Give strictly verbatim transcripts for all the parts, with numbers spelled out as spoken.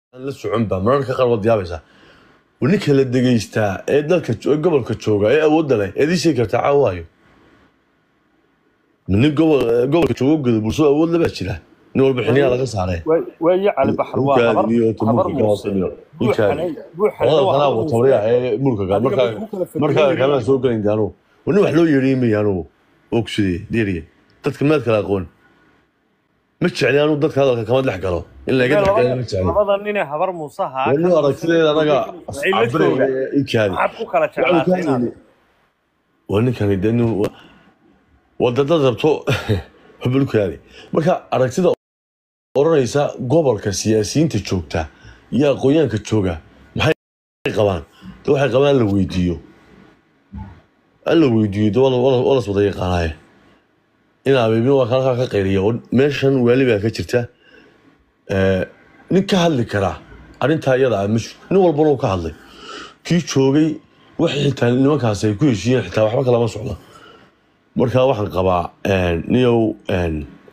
la socon baa mararka qaar wad yaabaysaa ninka la degeystaa ee dalka gobolka jooga ee awoodda leh ee dishay karta caawaayo nin gobol gobolka jooga gudub bulsho awood laba jira nin walba xiniya laga saaray way cali baxar waa habar habar muusino buuxana waa tawriya ee mulka gal marka marka kala soo galin gaano wana wax loo yeerimayaano ogsidii diiriye dadka meel kala aqoon ma jeclaanu dadka hadalka kama dhex galo in laga dhex galo ma jeclaan labada nin ee habar muusaha wani aragtideeda anaga asxaabada iikaadi waxaad ku kala jeclaatay wani kan idanu wadada rabto xubulkaadi marka aragtida oranaysa gobolka siyaasiyiinta joogta iyo aqoonyaanka jooga maxay qabaan waxay qabaan la weydiiyo alla weydiiyo wala wala soo yaqaanay ina abeebin waa kala ka qeyriyo meeshan wali baa ka jirta ee nin ka hadli kara arinta iyada ah nin walba uu ka hadlay kii joogay wixii xitaa nimankaas ay ku heshiiyeen xitaa waxba kala ma socdo marka waxaan qabaa een niyow een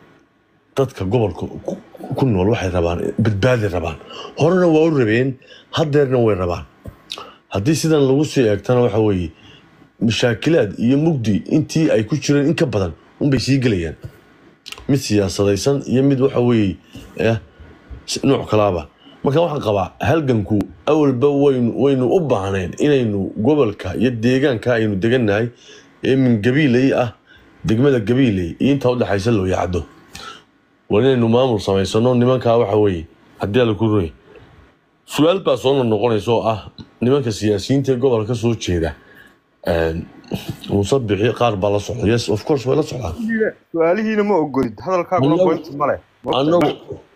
dadka gobolka ku nool waxay rabaan badbaadi rabaan horena waa u rabeen hadeerna way rabaan haddii sidan lagu sii eegtana waxa weeye mashaakilaad iyo mugdi intii ay ku jireen in ka badan un bay sii galayaan mid siyaasadaysan iyo mid waxa weeye eh nooc kalaaba marka waxaan qabaa halganku awalba waynu waynu u baahneen inaynu gobolka iyo deegaanka aynu deganahay ee min gabiilay ah degmada gabiilay inta u dhaxaysa loo yaacdo walaynu maamul samaysano nimanka waxa weeye haddii la ku roy su'aal baa soo noqonayso ah nimanka siyaasiyiinta gobolka soo jeeda een musabixi qaar baa la socda yes of course way la socdaan su'aalihiina ma ogolid hadalkaaga ma point male anagu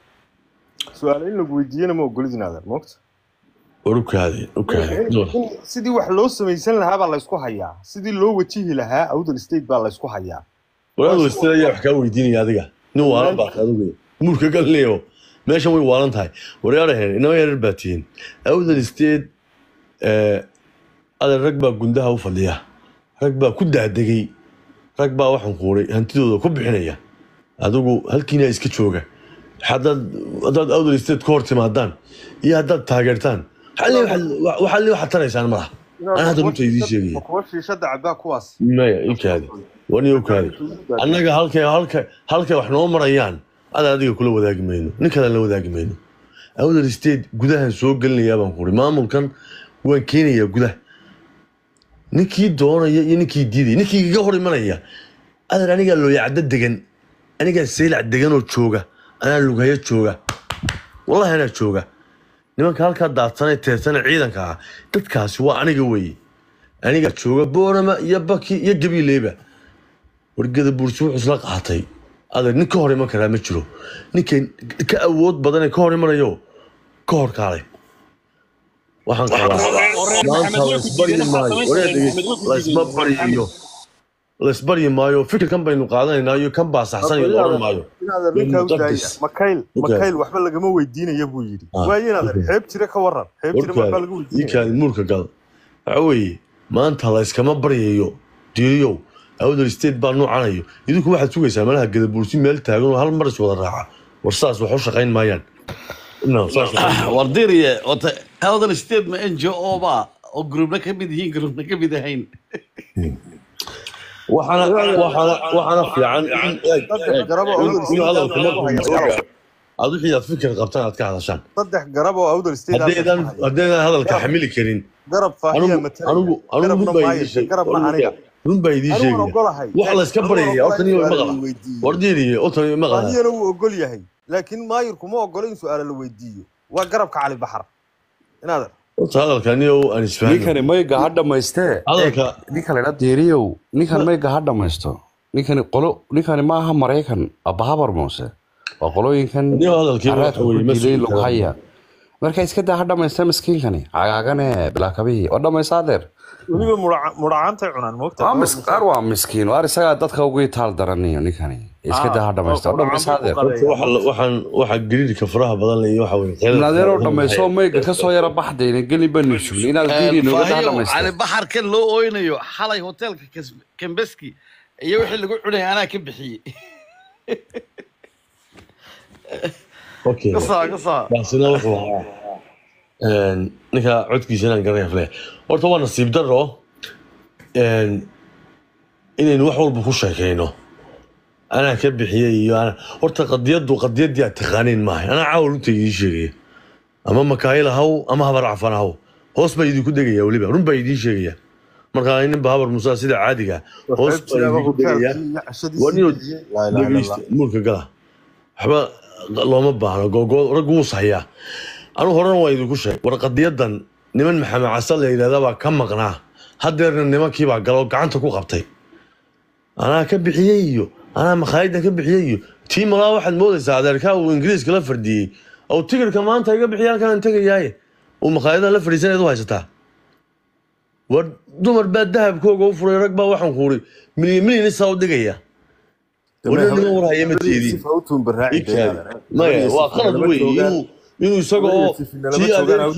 su'aal in lagu weydiiyana ma ogolid inaad moogta orukaadi orukaadi sidii wax loo samaysan lahaa baa la isku hayaa sidii loo wajihi lahaa awdal state baa la isku hayaa awdal state ayaa wax ka weydiinaya adiga nin waalan baa adiga mulka galneeyo meeshan way waalan tahay wareeraheen inoo yar baatiin awdal state ee ada rag baa gundaha u fadhiya rag baa ku daadegay rag baa waxan quuray hantidooda ku bixinaya adigu halkiina iska jooga hadad hadad awdal state ka hor timaadaan iyo hadad taageertaan xalli waxa li waxa taraysaan ma ana hada runta idin sheegay kuwa shiishada cabaa kuwaas maya ilkaadi wani ilkaadi annaga halkay halkay halkay wax noo marayaan ada adiga kula wadaagi mayno nin kale la wadaagi mayno awdal state gudaha soo galinaya baan ku maamulkan waan keenaya gudaha ninkii doonaya iyo ninkii diiday ninkii iga hor imanaya adar aniga loo yacda degan aniga seylac degan oo jooga ana lugaya jooga wallahi ana jooga nimanka halka daadsanay teersanay ciidanka ah dadkaasi waa aniga weey aniga jooga boorama iyo baki iyo gabiileeba wargada bursu wuxuu isla qaatay adar nin ka hor iman kara ma jiro ninkay ka awood badan ee ka hor imanayo ka hor kaalay waxaan qabaa maanta isbari maayo laysma bariyo laysbari maayo fikirkan baynu qaadanaynaa iyo kan baa saxsan iyo oran maayo makayl makayl waxba lagama weydiinayo buu yiri waayo inaad xeeb jira ka waran xeeb jira waxba laga weydiinayo mulka gal waxa weeye maanta la iskama bariyo diiriyo awdal state baa nuucanayo idinku waxaad sugaysaa malaha gadabuursi meel taagan oo hal mar is wada raaca war saas wax u shaqayn maayaan wardiriye awdal state ma n g o ba oo groupna ka mid yihiin groupna ka mid ahayn waxana waxana waxana fiican adu xiyaad fikir qabtaan aad ka hadashaan saddex garab oo awdal state hadeedan hadeedan hadalka xamili karin garab faahiya matan anigu anigu runbay garabna aniga runbay idin sheegay wax la iska barayay oo tani ma qala wardiriye oo tani ma qala aniyana uu ogol yahay laakiin maayirku ma ogolo in su'aal la weydiiyo waa garabka cali baxar inaad hadalkani oo aan isfahmin ninkani mayga ha dhamaystee hadalka ninka la diiriyow ninkan mayga ha dhamaysto ninkani qolo ninkani ma aha Mareykan abahabar moose waa qolooyinkan niyo hadalkii waxa weeye mas'uul loo haya marka iska daa ha dhamaysta miskiinkani cagaagane bilaakabi oo dhamaysadeer waliba muraacanta cunaan moogta waa miskiin waa miskiin waa isaga dadka ugu taal daranayo ninkani iska daa ha dhamaysta oo dhamaysadeer waxaan waxa gariirka faraha badan leeyahay waxa weeye nadeero dhamayso mayga ka soo yara baxdayna gali banu sugin inaad diiri nooga dhamaysto ali baxar kan loo ooynayo xalay hotelka Kambeski iyo wixii lagu cunay anaa ka bixiyay اوكي قصة قصة بس انا ninka codkiisa inaan garanaya fle horta waa nasiib daro inaynu wax walba ku sheekayno anaa ka bixiyey iyo ana horta qadiyadu qadiyadii aad taqaaniin maahay anaa caawal runta idiin sheegaya ama makaayil ahaw ama habar cafan ahaw hoos baa idinku degaya weliba run baa idiin sheegaya markaa ninba habar musaa sida caadiga hoos baa idinku degaya waa ninuu dhegeysta muurka gala waxba looma baahno googood rag wuu sahayaa anu horena waa idinku sheegay war qadiyadan niman maxamed casal la yidhahdaa baa ka maqnaa haddeerna nimankii baa galoo gacanta ku qabtay anaa ka bixiyey iyo anaa makhaayaddan ka bixiyey iyo tii malaa waxaad moodaysaa adeerkaa uu ingiriiska la fardiyey oo tigirka maanta iga bixiya halkaan tegayaaye uu makhaayadaha la fadhiisanayd u haysataa war dumar baa dahabkooga u furay rag baa waxaan ku uri milyan milyan isaa u dhigaya waliba nima warhaya mateedii maya waa qalad wey inuu inuu isaga oo tii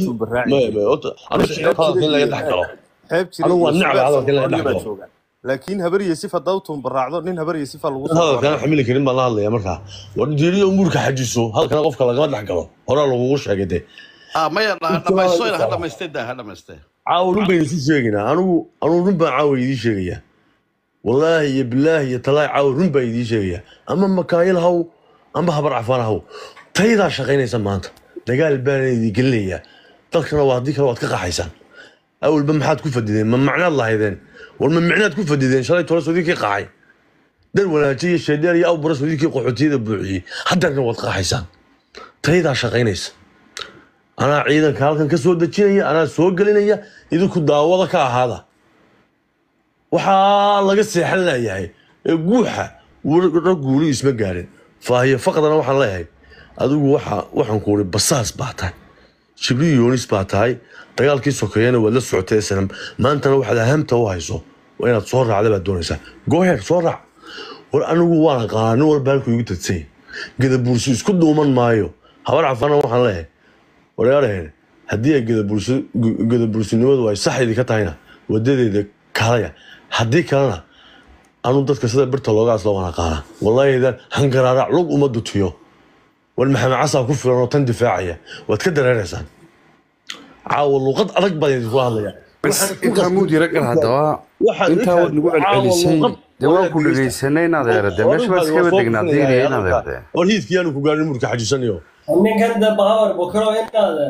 adeerkii laga dhex galo anigu waa necba hadalka in laga dhex galo laakiin habar yasif haddaa u tuunbaraacdo nin habar yasifa lagu hadalkana xamili karin baan la hadlaya markaa war diiriyo umuurka xajiso halkana qofka lagama dhex galo horaa lagugu sheegay dee maya dhamaystoyna ha dhamaystay daa ha dhamaystay caawa run baynu isu sheegaynaa anigu anugu run baan caawa idiin sheegayaa wallaahi iyo bilaahi iyo talaahi caawa run baan idiin sheegayaa ama makaayil haw ama habar cafaan haw taydaa shaqaynaysa maanta dagaal baana idin gelinayaa dalkana waa haddii kale waad ka qaxaysaan awalba maxaad ku fadideen ma macnaad lahaydeen war ma micnaad ku fadideen shalay tole sodinkii qaxay dar wanaajiy iyo sheedheer iyo awbara sodinkii qaxootiyada buuxiyey haddeerna waad qaxaysaan taydaa shaqaynaysa anaa ciidanka halkan ka soo dejinaya anaa soo gelinaya idinku daawada ka ahaada waxaa laga seexan layahay ee guuxa rag guuli isma gaarin faahiyo faqdana waxaan leeyahay adigu waxa waxaan ku uri basaas baa tahay jibriil yoonis baa tahay dagaalkii sokeeyana waad la socotay sanam maantana waxaad ahamta u hayso waa inaad soo raacda baad doonaysaa gooheer soo raac war anigu waan aqaanaa nin walba halku igu tadsay gadabuursi isku dhuuman maayo habar cafana waxaan leeyahay wareeraheen haddii ay gadabuursinimadu ay sax idinka tahayna wadadeeda kalaya haddii kalena anu dadka sida birta looga asla waan aqaanaa wallaahidan hangaraarac lug uma dutiyo war maxamed casaa ku filan oo tan difaacaya waad ka dareeraysaan caawa luqad adag baan idinku hadlayaa intaa muudira gal haddaba intaa waad nagu celcelisay dee waan ku dhegaysanay inaad eerade meesha baad iskaba degnaa diiriya inaad eerde war hiidkii aanu ku gaarin murka xajisanayo ninkan da baawar bokro inaada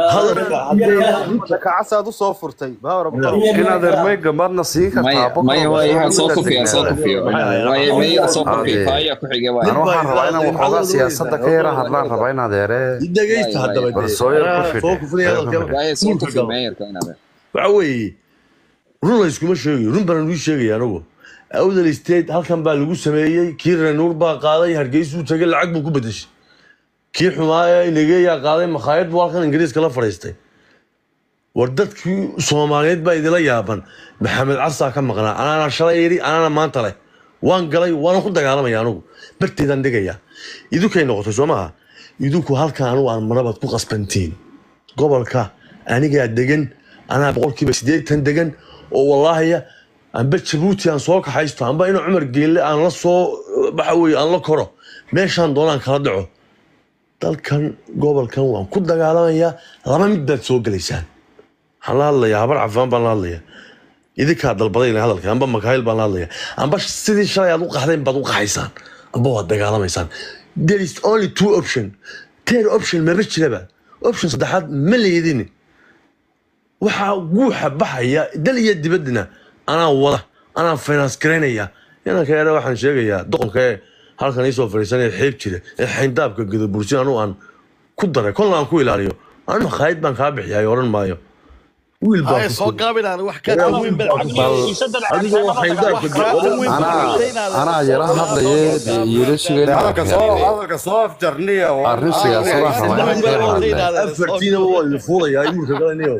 kacasaad u soo furtay baawar bokro inaad ermay gamadna siin kartaa maya waa soo kufiya soo kufiya maya maya soo kufiya faaya ku xigay waa anu waxaan rabaa inaan waxoogaa siyaasadda ka yara hadlaan rabaa inaad eere dhegaysta haddaba barsooyar ku fidhe waa soo kufiya meeyarka inaad waxa weeye run la iskuma sheegayo run baan uu sheegaya anigu awdal state halkan baa lagu sameeyey kii renuur baa qaaday hargeysuu tagay lacag buu ku bedeshay kii xumaaya inageeyaa qaaday makhaayad buu halkan ingiriiska la fadhiistay war dadkii soomaaliyeed baa idila yaaban maxamed casaa ka maqnaa anaana shalay yidhi anaana maanta leh waan galay waana ku dagaalamaya anigu barteedaan dhigayaa idinkay noqotay soo maaha idinku halkan anigu aan marabaad ku qasbantiin gobolka anigaa degan anaa boqolkiiba siddeetan degan oo wallaahiya amba jabuuti aan soo kaxaysto amba ina cumar geelle aan la soo waxa weye aan la koro meeshaan doonaan kala dhaco dalkan gobolkan waan ku dagaalamayaa laba mid baad soo gelaysaan waxaan la hadlayaa habar cafaan baan la hadlayaa idinkaa dalbadayna hadalka amba makaayil baan la hadlayaa amba sidii shalay aad u qaxdeen baad u qaxaysaan amba waad dagaalamaysaan there is only two option third option maba jiraba option saddexaad ma leedini waxaa guuxa baxaya dal iyo dibaddina anaa wada anaa finance garaynaya inanka yare waxaan sheegayaa doqonka ee halkan iisoo fadhiisanaya xeeb jira ee xayndaabka gadabursi anu aan ku daray kolna aan ku ilaaliyo anu makhaayad baan kaa bixiyaay oran maayo wiil baa soo gaabinaan wax ka adigoo xayndaabka anaa yara hadlaye yara hadalka soo afjarniya arrin siyaasadaha afartiinaba waa idin fuulayaa imurka galanayo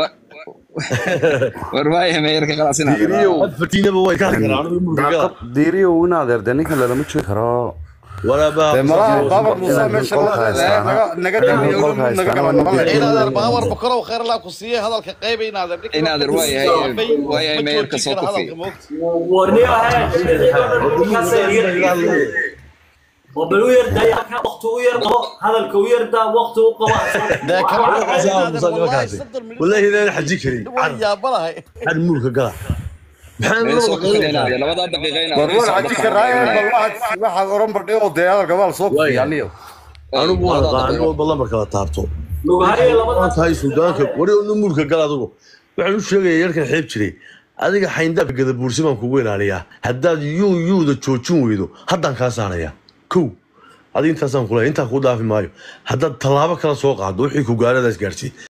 warwaaya meeyarka qalaasina afartiinaba way ka hadli karaan imurka gala diiriyo inaad eerde ninkan lalama joogi karo walaaba baawar musa meesha naga inaad baawar bokro khayr la ku siiyay hadalka qayb inaad inaad warwaaya waaya meeyarka soo kufiya warniyo وبلو يرد يا وقت ويرد هذا الكوير ده وقت وقوة ده كمان والله هنا حجي كريم يا بلاهي الملك قال Meel soo kufinaynaa labada daqiiqayna والله عندي كرايه والله واحد اورن بدي او ديال قبل سوق يعني انا مو قاعد والله ما كلا taabto لو هاي لبدا هاي suudaanka wari uu mulka gal adigu waxaan u sheegay yarkan xeeb jiray adiga xayndaab gada buursiman kugu ilaaliya hadaad yuu yuuda joojin weydo hadan ka saaraya kow adii intaasaan kula inta ku dhaafi maayo hadaad talaabo kala soo qaado wixii ku gaaradaas gaarsiin